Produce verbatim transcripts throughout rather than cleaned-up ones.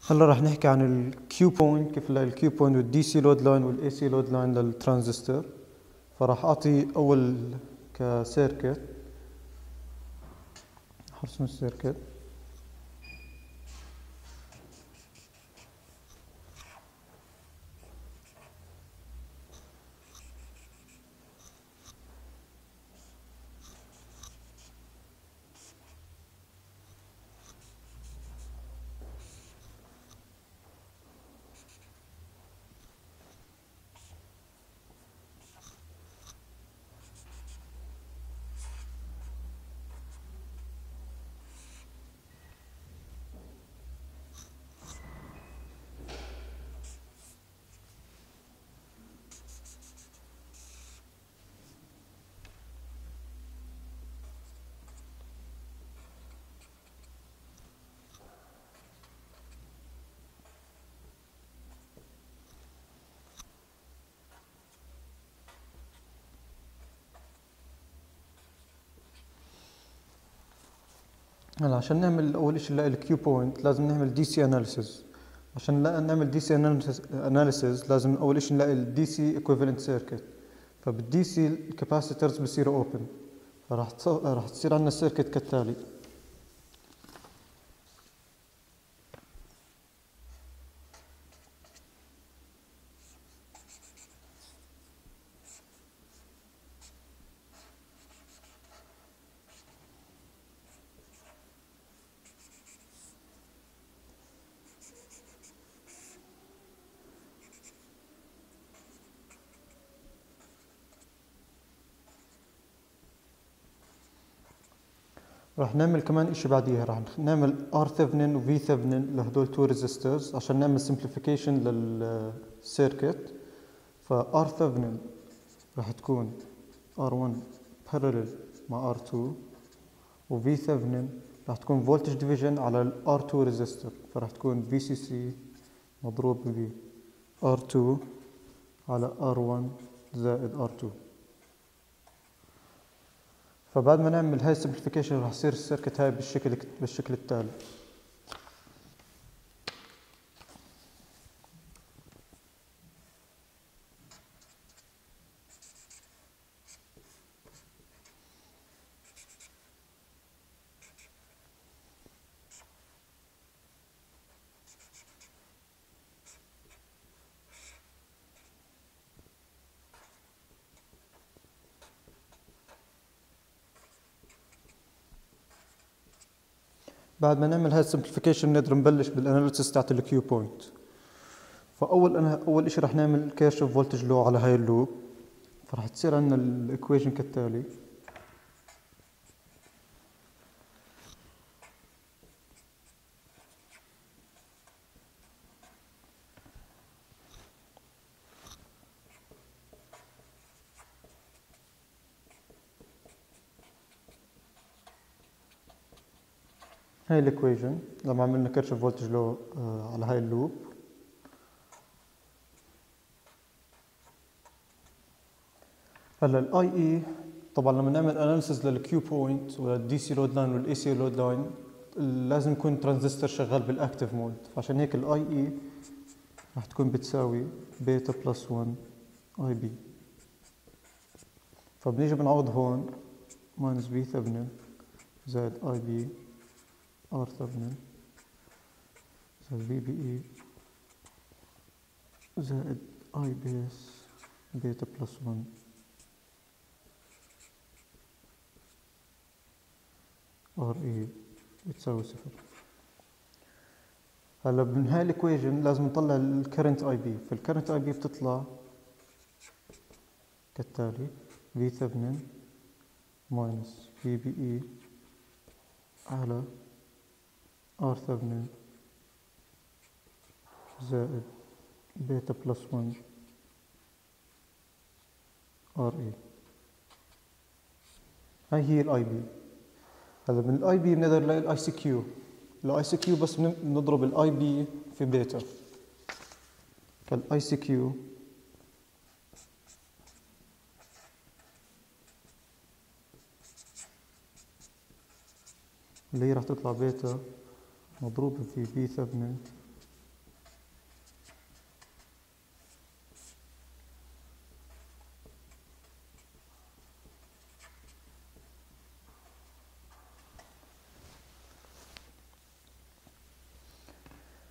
هلا رح نحكي عن الكيو بوينت، كيف نلاقي الكيو بوينت والدي سي لود لاين والاي سي لود لاين للترانزستور. فراح اعطي اول كسيركت، حرسم السيركت. هلا عشان نعمل اول شيء نلاقي الكيو بوينت لازم نعمل دي سي اناليسيز. عشان نلاقي نعمل دي سي اناليسيز لازم اول شيء نلاقي الدي سي ايكويفالنت سيركت. فبالدي سي الكاباسيتورز بصيروا اوبن، فراح راح تصير عندنا السيركت كالتالي. راح نعمل كمان اشي بعديها، راح نعمل ار ثيفنين و في ثيفنين لهدول تو ريزيسترز عشان نعمل سمبليفيكيشن للسيركت. فار ثيفنين راح تكون ار واحد parallel مع ار تو، و في ثيفنين راح تكون فولتج ديفيجن على الار تو ريزيستور، فراح تكون في سي سي مضروب ب ار تو على ار واحد زائد ار تو. فبعد ما نعمل هاي السمبليفيكيشن راح يصير السيركت هاي بالشكل بالشكل التالي. بعد ما نعمل هاي السمبليفيكيشن نقدر نبلش بالاناليسيس تاعت الكيو بوينت. فاول انا اول شيء راح نعمل كيرشوف فولتج لو على هاي اللوب. فراح تصير عندنا الايكويشن كالتالي. هاي الايكويشن لما عملنا كيرشوف فولتج لو على هاي اللوب. هلا الاي اي طبعا لما نعمل اناليسيس للكيو بوينت والدي سي لود لاين والاي سي لود لاين لازم يكون ترانزستور شغال بالاكتيف مود، فعشان هيك الاي اي راح تكون بتساوي بيتا بلس واحد اي بي. فبنيجي بنعوض هون ماينس بي ثيفنين زائد اي بي ار ثيفنين زائد في بي اي زائد اي بيس بيتا بلس واحد ار اي بتساوي صفر. هلا من هاي الايكويشن لازم نطلع الكرنت اي بي. فالكرنت اي بي بتطلع كالتالي: في ثيفنين ماينس في بي اي على ار ثيفنين زائد بيتا بلس واحد ار اي. هاي هي الاي بي. هذا من الاي بي بنقدر نلاقي الاي سي كيو. الاي سي كيو بس بنضرب الاي بي في بيتا. فالاي سي كيو اللي هي راح تطلع بيتا مضروبة في بي ثيفنين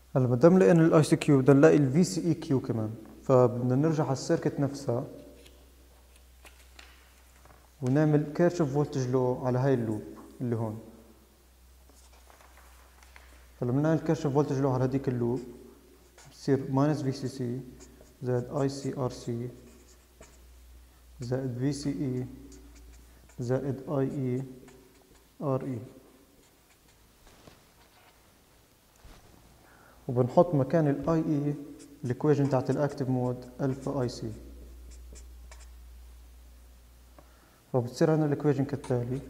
هلا ما دام لقينا الاي سي كيو بدنا نلاقي الفي سي اي كيو كمان، فبدنا نرجع على السيركت نفسها ونعمل كيرشوف فولتج لو على هاي اللوب اللي هون. فلما نعمل كيرشوف فولتج لو على هذيك اللوب بصير ماينس في سي سي زائد اي سي ار سي زائد في سي اي زائد اي اي ار اي، وبنحط مكان الاي اي الايكويشن تاعت الاكتف مود الفا اي سي. فبتصير عندنا الايكويشن كالتالي: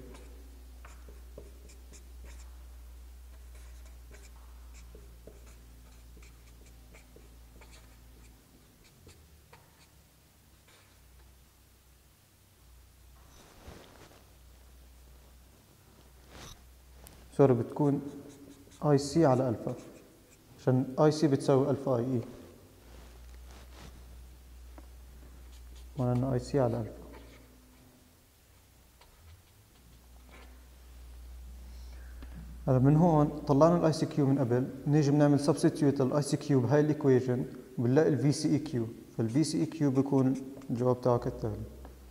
سوري بتكون اي سي على الفا، عشان اي سي بتساوي الفا اي اي، معناها اي سي على الفا. هلا من هون طلعنا الاي سي كيو من قبل، نيجي بنعمل سبستيتيوت للاي سي كيو بهاي الايكويشن وبنلاقي الفي سي اي كيو، فالفي سي اي كيو بيكون الجواب تاعه كالتالي: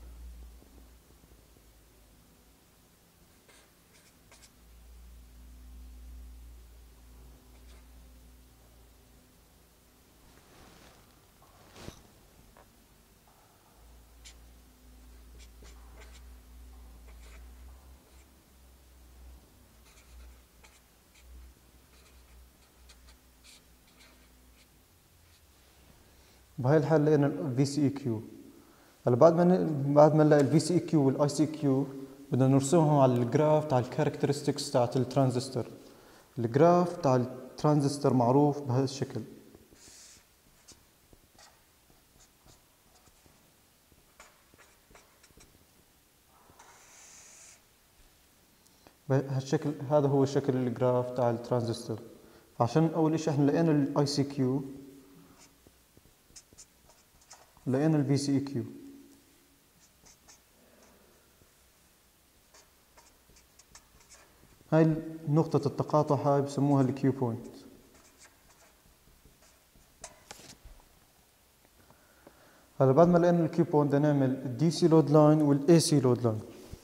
بهاي الحالة لقينا الفي سي اي كيو. هلا بعد ما ن... بعد ما نلاقي الفي سي اي كيو والاي سي كيو بدنا نرسمهم على الجراف تاع الكاركترستكس تاعت الترانزستور. الجراف تاع الترانزستور معروف بهذا الشكل. بهالشكل، هذا هو شكل الجراف تاع الترانزستور. عشان اول اشي احنا لقينا الاي سي كيو، لقينا الفي سي اي كيو، هاي نقطة التقاطع هاي بسموها الكيو بوينت. هلا بعد ما لقينا الكيو بوينت بدنا نعمل الدي سي لود لاين والاي سي لود لاين.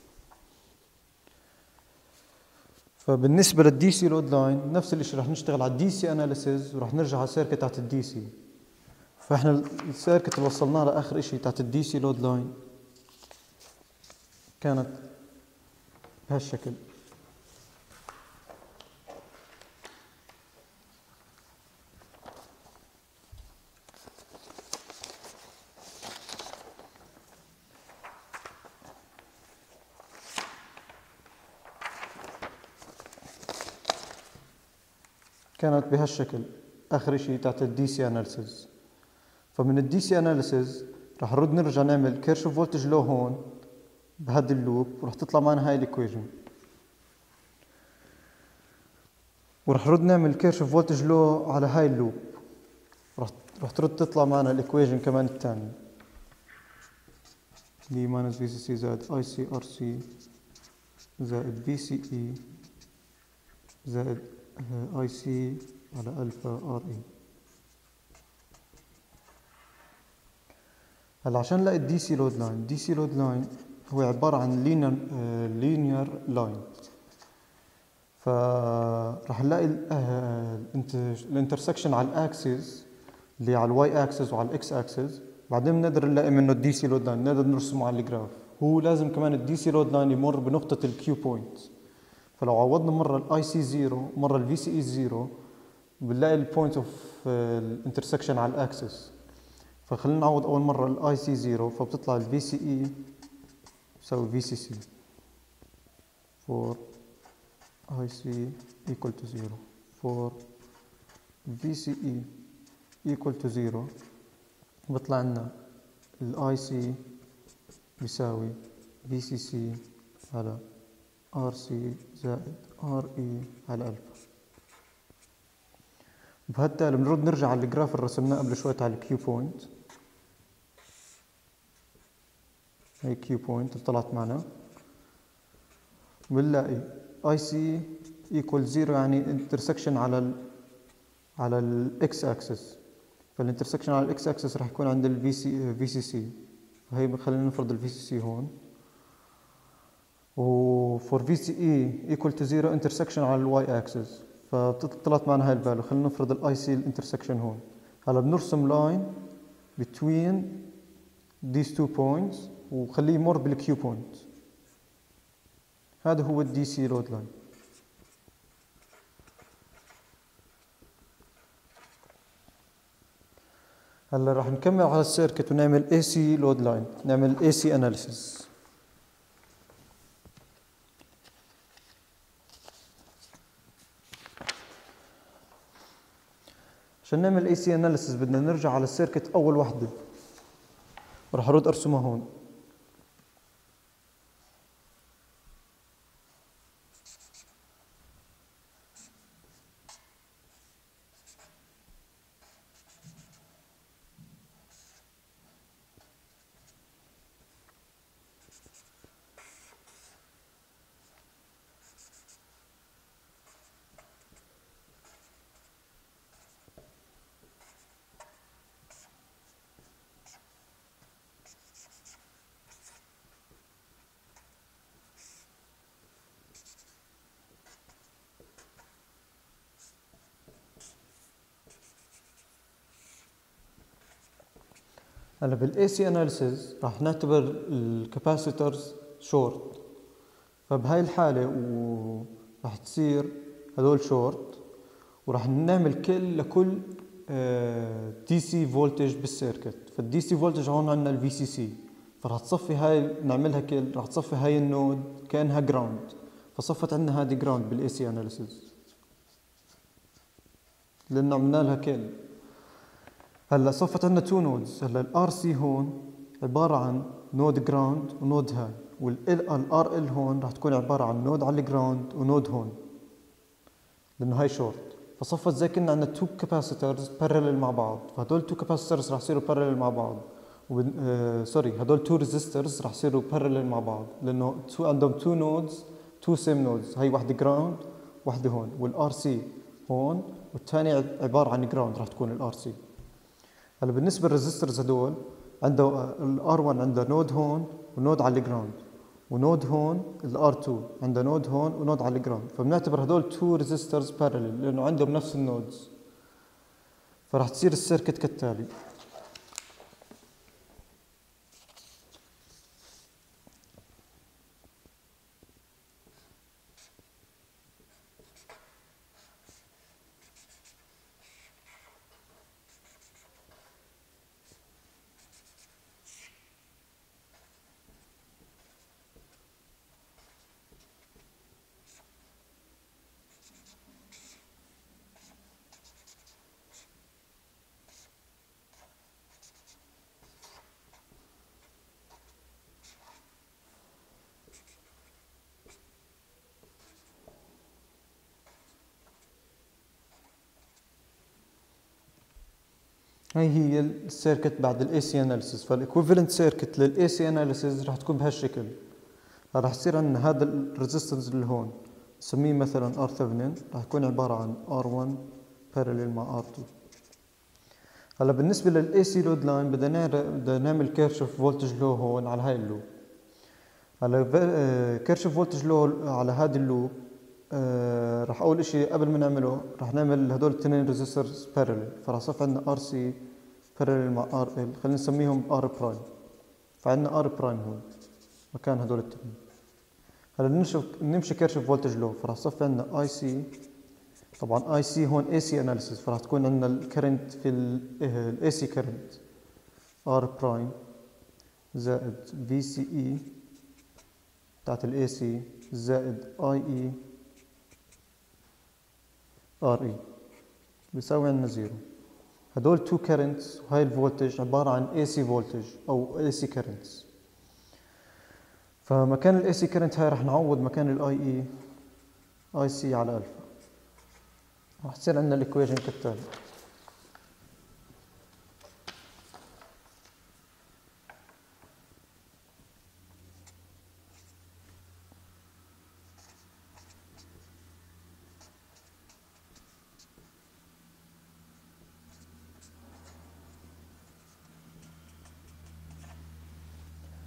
فبالنسبة للدي سي لود لاين نفس الشيء، رح نشتغل على الدي سي اناليسيز ورح نرجع على السيركت تاعت الدي سي. فاحنا السيركت اللي وصلنا لها اخر شيء تاعت الدي سي لود لاين كانت بهالشكل. كانت بهالشكل اخر شيء تاعت الدي سي اناليسيز. فمن الدي سي اناليسيز رح نرد نرجع نعمل كيرشوف فولتج لو هون بهذا اللوب، ورح تطلع معنا هاي الايكويشن، ورح نرد نعمل كيرشوف فولتج لو على هاي اللوب، رح رح ترد تطلع معنا الايكويشن كمان الثانية دي ماينس في سي سي زائد اي سي ار سي زائد في سي اي زائد اي سي على الفا ار اي. هلا عشان نلاقي الدي سي لود لاين، الدي سي لود لاين هو عبارة عن لينير لينير لاين. فراح نلاقي الانترسكشن على الاكسس اللي على الواي اكسس وعلى الاكس اكسس، بعدين بنقدر نلاقي منه الدي سي لود لاين، نقدر نرسمه على الجراف. هو لازم كمان الدي سي لود لاين يمر بنقطة الكيو بوينت. فلو عوضنا مرة الاي سي زيرو مرة الفي سي اي زيرو بنلاقي البوينت اوف الانترسكشن على الاكسس. فخلينا نعوض اول مرة الاي سي زيرو، فبتطلع الفي سي اي بتساوي في سي سي for I C equal to zero for V C E equal to zero. بطلع لنا ال I C بيساوي V C C على R C زائد R E على ألفا. بهالتالي بنرد نرجع على الجراف اللي رسمناه قبل شوي على الكيو بوينت. هي كيو بوينت اللي طلعت معنا، بنلاقي I C equal zero يعني intersection على ال على الاكس اكسس، فالانترسكشن على الاكس اكسس راح يكون عند الفي سي في سي سي، فهي خلينا نفرض الفي سي سي هون، و for في سي اي equal to zero intersection على الواي اكسس، فطلعت معنا هاي الفاليو. خلينا نفرض الاي سي الانترسكشن هون. هلا بنرسم لاين between these two points وخليه يمر بالكيو بوينت. هذا هو الدي سي لود لاين. هلا راح نكمل على السيركت ونعمل اي سي لود لاين، نعمل اي سي اناليسيس. عشان نعمل اي سي اناليسيس بدنا نرجع على السيركت اول وحده، وراح ارد ارسمها هون. هلا بالاي سي اناليسيس راح نعتبر الكاباسيتورز شورت، فبهاي الحاله وراح تصير هذول شورت، وراح نعمل كل لكل دي سي فولتج بالسيركت. فالدي سي فولتج هون عندنا الفي سي سي، فراح تصفي هاي نعملها كل، راح تصفي هاي النود كانها جراوند، فصفت عندنا هذه جراوند بالاي سي اناليسيس لان عملنا لها كل. هلا صفت عندنا تو نودز. هلا الار سي هون عباره عن نود جراوند ونود هاي، والار ال هون راح تكون عباره عن نود على الجراوند ونود هون لانه هاي شورت. فصفت زي كنا عندنا تو كاباسيتورز بارلل مع بعض، فهدول تو كاباسيتورز راح يصيروا بارلل مع بعض، و آه سوري هدول تو ريزيسترز راح يصيروا بارلل مع بعض لانه تو عندهم تو نودز، تو سيم نودز، هي وحده جراوند وحده هون، والار سي هون والثانيه عباره عن جراوند راح تكون الار سي. هلا بالنسبه للريزيسترز هدول عنده الار واحد عنده نود هون ونود على الجراوند، ونود هون الار تو عنده نود هون ونود على الجراوند، فبنعتبر هدول تو ريزيسترز بارلل لانه عندهم نفس النودز. فراح تصير السيركت كالتالي. هاي هي السيركت بعد الاي سي اناليسيس. فالايكويفالنت سيركت للاي سي اناليسيس راح تكون بهالشكل. راح يصير عندنا هذا الريزيستنس اللي هون نسميه مثلا ار ثمانية، راح يكون عباره عن ار واحد بارلل مع ار تو. هلا بالنسبه للاي سي لود لاين بدنا بدنا نعمل كيرشوف فولتج لو هون على هاي اللوب. هلا كيرشوف فولتج لو على هذا اللوب آه راح اول شيء قبل ما نعمله راح نعمل هدول الاثنين ريزيسترز بارلل، فراح يصير عندنا ار سي بارلل مع ار ال، خلينا نسميهم ار برايم. فعندنا ار برايم هون مكان هدول الاثنين. هلا نمشي نمشي كيرشوف فولتج لو، فراح يصفي عندنا اي سي. طبعا اي سي هون اي سي اناليسيس، فراح تكون عندنا الكرنت في الاي سي كرنت ار برايم زائد في سي اي بتاعت الاي سي زائد اي اي ار اي بيساوي عندنا زيرو. هدول تو كرنتس وهي الفولتج عباره عن اي سي فولتج او اي سي كرنتس. فمكان الاي سي كرنت هاي راح نعوض مكان الاي اي اي سي على الفا، راح تصير عندنا الايكويشن كالتالي.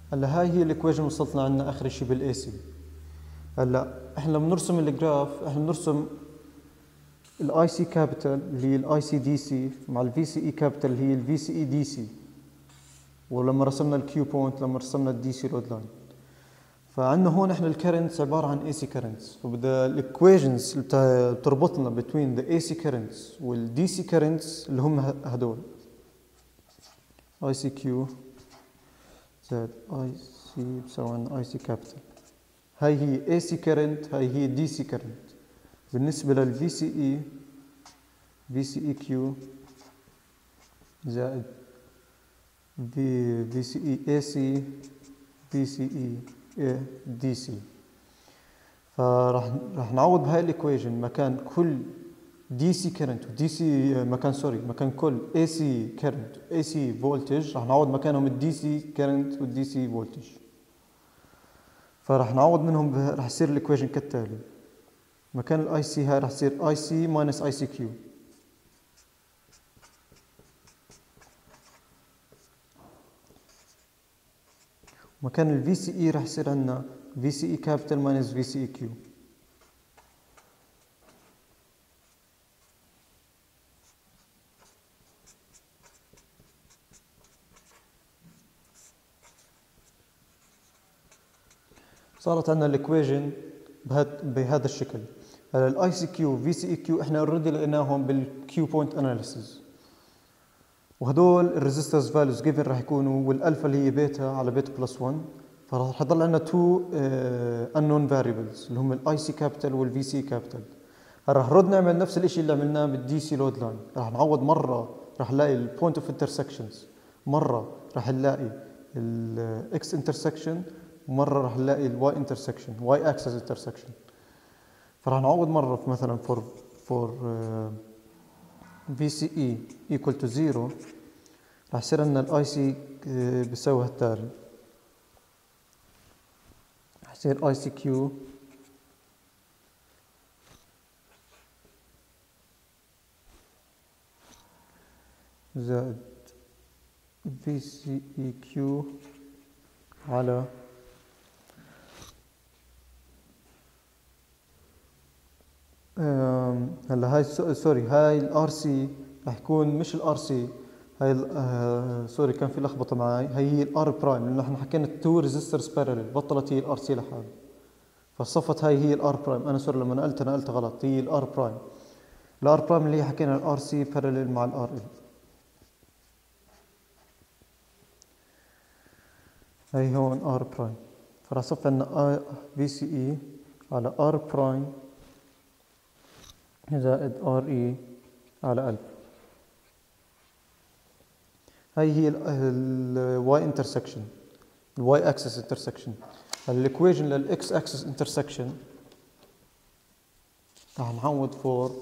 هلا هاي هي الايكويشن وصلتنا عندنا اخر شيء بالاي سي. هلا احنا لما بنرسم الجراف احنا بنرسم الاي سي كابيتال اللي هي الاي سي دي سي مع الفي سي اي كابيتال اللي هي الفي سي اي دي سي، ولما رسمنا الكيو بوينت لما رسمنا الدي سي لود لاين. فعندنا هون احنا الكرنتس عباره عن اي سي كرنتس، فبدها الايكويشنز اللي بتربطنا بين ذا اي سي كرنتس والدي سي كرنتس اللي هم هدول اي سي كيو زائد اي سي بساوي عندنا اي سي كابيتال. هاي هي اي سي كرنت، هاي هي دي سي كرنت. بالنسبه للفي سي اي في سي اي كيو زائد في في سي اي اي سي في سي اي دي سي. فراح راح نعوض بهاي الايكويشن مكان كل دي سي كرنت ودي سي مكان سوري مكان كل اي سي كرنت واي سي فولتج راح نعوض مكانهم الدي سي كرنت والدي سي فولتج. فراح نعوض منهم راح يصير الايكويشن كالتالي: مكان الاي سي هاي راح يصير اي سي ماينس اي سي كيو، مكان الفي سي اي راح يصير عندنا في سي اي كابيتال ماينس في سي اي كيو. صارت عندنا الايكويشن بهذا الشكل. هلا الاي سي كيو في سي اي كيو احنا اوريدي لقيناهم بالكيو بوينت اناليسيس، وهدول الريزيسترز فاليوز جيفن راح يكونوا، والالفا اللي هي بيتا على بيتا بلس واحد، فراح يضل عندنا تو انون فاريبلز اللي هم الاي سي كابيتال والفي سي كابيتال. راح نرد نعمل نفس الشيء اللي عملناه بالدي سي لود لاين، راح نعوض مره راح نلاقي البوينت اوف انترسكشنز، مره راح نلاقي الاكس انترسكشن، ومره راح نلاقي الواي انترسكشن واي اكسس انترسكشن. فراح نعوض مره في مثلا فور فور في سي اي ايكوال تو زيرو، راح يصير عندنا الاي سي بيساوي هالتالي، راح يصير اي سي كيو زائد في سي اي كيو على هلا هاي سوري هاي الار سي راح يكون مش الار سي، هاي آه سوري كان في لخبطه معي، هي هي الار برايم لانه احنا حكينا التو ريزيسترز بارلل، بطلت هي الار سي لحالها، فصفت هاي هي الار برايم. انا سوري لما نقلت نقلت غلط، هي الار برايم. الار برايم اللي هي حكينا الار سي بارلل مع الار ال. هي هون ار برايم، فراح صف عندنا في سي اي على ار برايم زائد ار اي على الف. هاي هي الواي انترسكشن، الواي اكسس انترسكشن. الايكويشن للاكس اكسس انترسكشن راح نعوض فور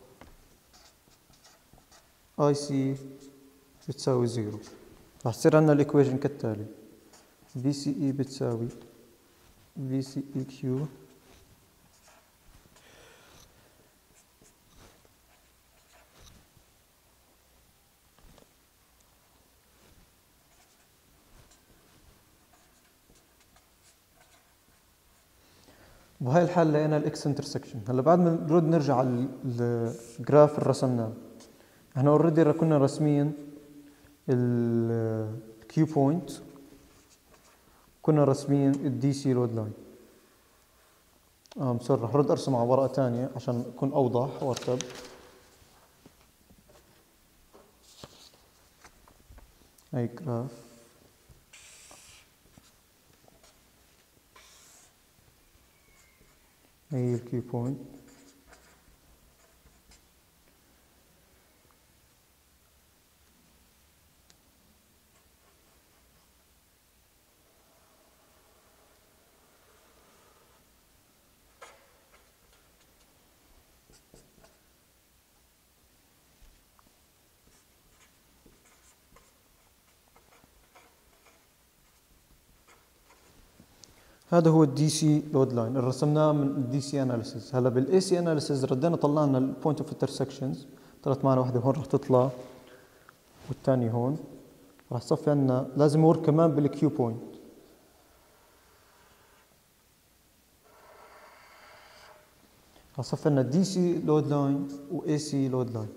اي سي بتساوي زيرو، راح يصير عندنا الايكويشن كالتالي: في سي اي بتساوي في سي اي كيو بهاي الحالة لقينا الاكس انترسكشن. هلا بعد ما نرد نرجع على الجراف اللي رسمناه، احنا اوريدي كنا راسمين الكيو بوينت، كنا راسمين الدي سي لود لاين. اه سوري رح رد ارسم على ورقة ثانية عشان يكون اوضح وارتب. هاي جراف هي الكيو بوينت، هذا هو الدي سي لود لاين اللي رسمناه من الدي سي اناليسيس. هلا بالاي سي اناليسيس ردينا طلعنا البوينت اوف انترسكشنز، طلعت معنا واحدة هون رح تطلع والثانية هون، رح تصفي عندنا لازم نورك كمان بالكيو بوينت. هصف لنا دي سي لود لاين و اي سي لود لاين.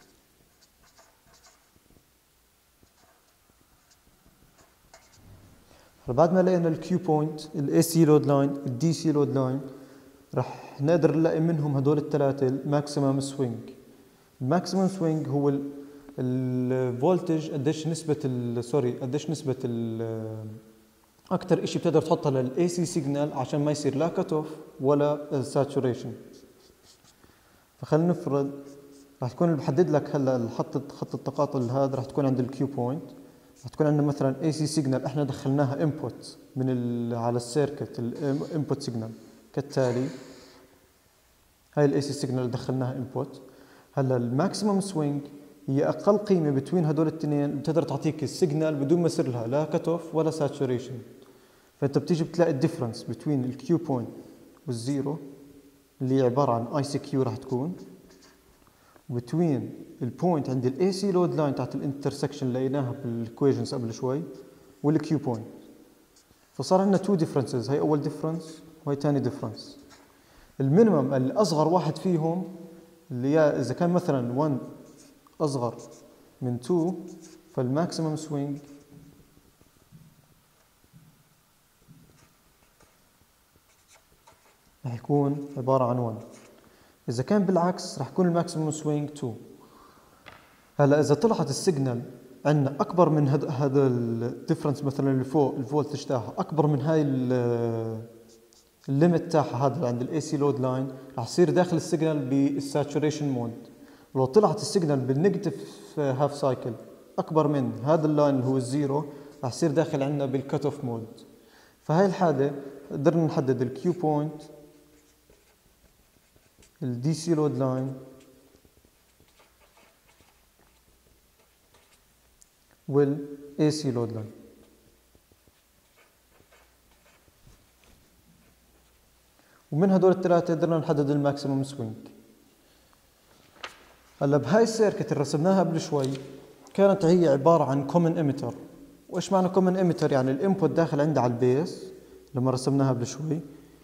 بعد ما لقينا الكيو بوينت، الاي سي لود لاين، الدي سي لود لاين، رح نقدر نلاقي منهم هدول الثلاثه الماكسيمم سوينج. الماكسيمم سوينج هو الفولتج قديش نسبه سوري قديش نسبه ال اكثر شيء بتقدر تحطها للاي سي سيجنال عشان ما يصير لا كت اوف ولا ساتوريشن. فخلينا نفرض رح تكون اللي بحدد لك هلا خط خط التقاطع هذا رح تكون عند الكيو بوينت، رح تكون عندنا مثلا اي سي سيجنال احنا دخلناها انبوت من على السيركت الانبوت سيجنال كالتالي. هاي الاي سي سيجنال اللي دخلناها انبوت. هلا الماكسيمم سوينج هي اقل قيمه بتوين هدول الاثنين بتقدر تعطيك السيجنال بدون ما يصير لها لا كت اوف ولا ساتوريشن. فانت بتيجي بتلاقي الديفرنس بين الكيو بوينت والزيرو اللي عباره عن اي سي كيو راح تكون، وبتوين البوينت عند الاي سي لود لاين تاعت الانترسكشن اللي لقيناها بالايكويشنز قبل شوي والكيو بوينت. فصار عندنا تو ديفرنسز، هي اول ديفرنس وهي ثاني ديفرنس. المينيمم الاصغر واحد فيهم اللي اذا كان مثلا واحد اصغر من اثنين فالماكسيمم سوينج رح يكون عباره عن واحد. اذا كان بالعكس رح يكون الماكسيمم سوينج اثنين. هلا اذا طلعت السيجنال عندنا اكبر من هذا هذا الديفرنس مثلا اللي فوق الفولتج تاعها اكبر من هاي الليمت تاعها هذا عند الاي سي لود لاين، رح يصير داخل السيجنال بالساتوريشن مود. ولو طلعت السيجنال بالنيجاتيف هاف سايكل اكبر من هذا اللاين اللي هو الزيرو رح يصير داخل عندنا بالكت اوف مود. فهاي الحاله قدرنا نحدد الكيو بوينت، الدي سي لود لاين والاي سي لود لاين. ومن هدول الثلاثه قدرنا نحدد الماكسيمم سوينج. هلا بهاي السيركت اللي رسمناها قبل شوي كانت هي عباره عن كومن ايميتر. وايش معنى كومن ايميتر؟ يعني الانبوت داخل عندها على البيس لما رسمناها قبل شوي.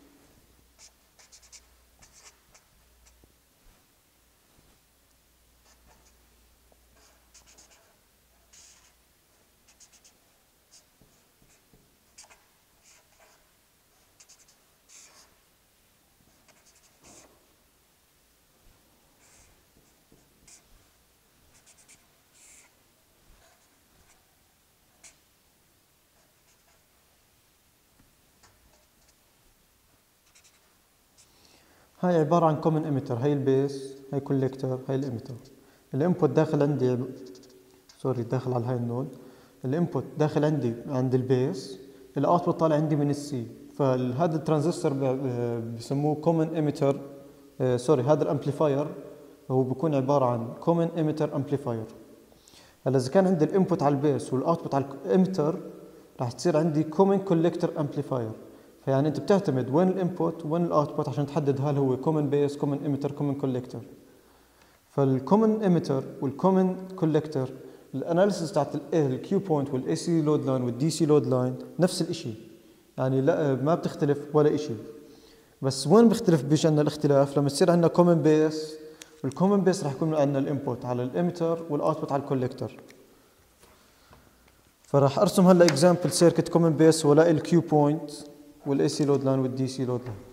هاي عبارة عن كومن ايميتر، هاي البيس، هاي كوليكتر، هاي الاميتر. الانبوت داخل عندي سوري داخل على هاي النود. الانبوت داخل عندي عند البيس، الاوتبوت طالع عندي من السي. فهذا الترانزستور بسموه كومن ايميتر سوري هذا الامبليفاير هو بيكون عبارة عن كومن ايميتر امبليفاير. هلا اذا كان عندي الانبوت على البيس والاوتبوت على الاميتر راح تصير عندي كومن كوليكتر امبليفاير. فيعني انت بتعتمد وين الانبوت وين الاوتبوت عشان تحدد هل هو كومن بيس كومن ايميتر كومن كوليكتر. فالكومن ايميتر والكومن كوليكتر الاناليسيس تاعت الكيو بوينت والاي سي لود لاين والدي سي لود لاين نفس الشيء، يعني لا ما بتختلف ولا شيء. بس وين بيختلف بيجي عندنا الاختلاف لما يصير عندنا كومن بيس. والكومن بيس راح يكون عندنا الانبوت على الاميتر والاوتبوت على الكوليكتر. فراح ارسم هلا اكزامبل سيركت كومن بيس والاقي الكيو بوينت والاي سي لود لاين والدي سي لود لاين.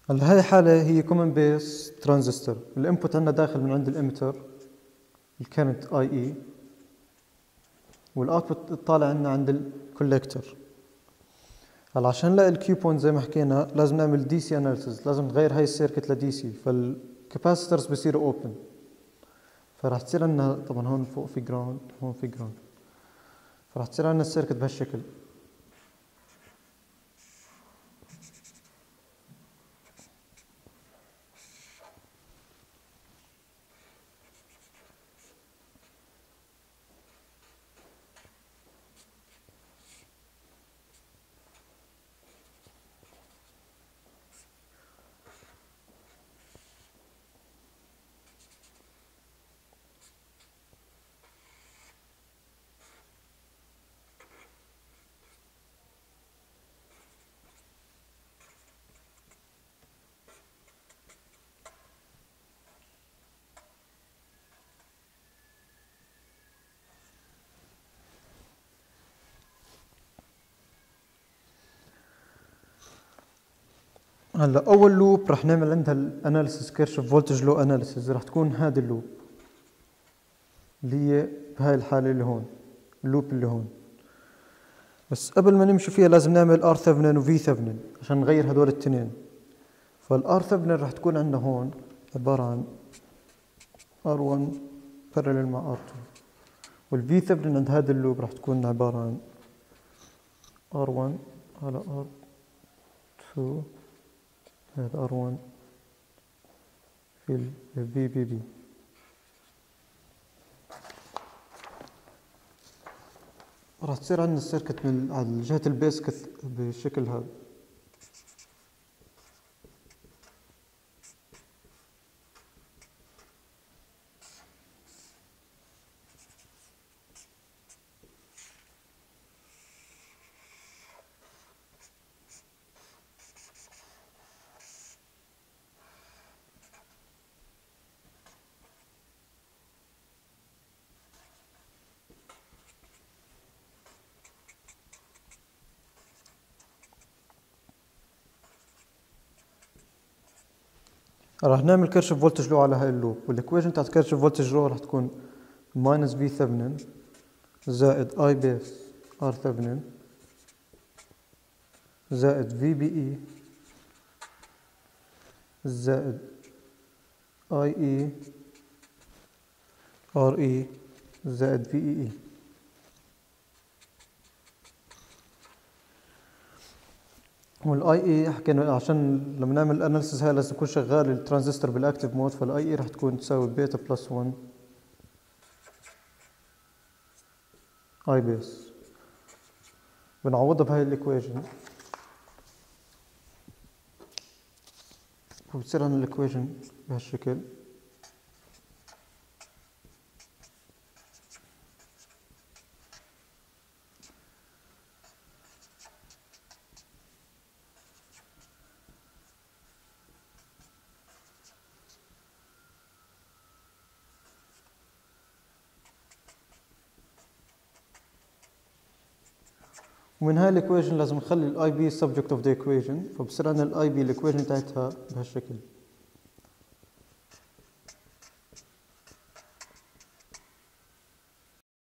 هلا هاي حالة هي كومن بيس ترانزستور. الانبوت عندنا داخل من عند الاميتر الكرنت اي اي، والاوتبوت طالع عندنا عند الكوليكتور. هلا عشان نلاقي الكيو بوينت زي ما حكينا لازم نعمل دي سي اناليسيس، لازم نغير هاي السيركت لدي سي، فالكاباسيترز بصيروا اوبن، فراح تصير عندنا طبعا هون فوق في جراوند، هون في جراوند، فراح تصير عندنا السيركت بهالشكل. هلا اول لوب رح نعمل عندها الاناليسيس كيرشوف فولتج لو اناليسيس، رح تكون هذه اللوب اللي هي بهاي الحاله اللي هون، اللوب اللي هون. بس قبل ما نمشي فيها لازم نعمل ار ثيفنين وفي ثيفنين عشان نغير هدول الاثنين. فالار ثيفنين رح تكون عندنا هون عباره عن ار واحد parallel مع ار اثنين، والفي ثيفنين عند هذا اللوب رح تكون عباره عن ار واحد على ار اثنين، هذا ار واحد في ال في بي بي. راح تصير عندنا السيركت من على جهة البيس بالشكل هذا. راح نعمل كيرشوف فولتج لو على هاي اللوب، والايكويشن تاعت كيرشوف فولتج لو راح تكون ماينس في ثيفنين زائد اي بيس ار ثيفنين زائد في بي اي زائد اي اي ار اي زائد في اي اي. والاي اي حكينا عشان لما نعمل الاناليسيس هاي لازم يكون شغال الترانزستور بالاكتيف مود، فالاي اي راح تكون تساوي بيتا بلس واحد اي بيس. بنعوضها بهاي الايكويشن، فبتصير عندنا الايكويشن بهالشكل. ومن هاي الايكويشن لازم نخلي الاي بي subject of the equation، فبصير عندنا الاي بي الايكويشن تاعتها بهالشكل.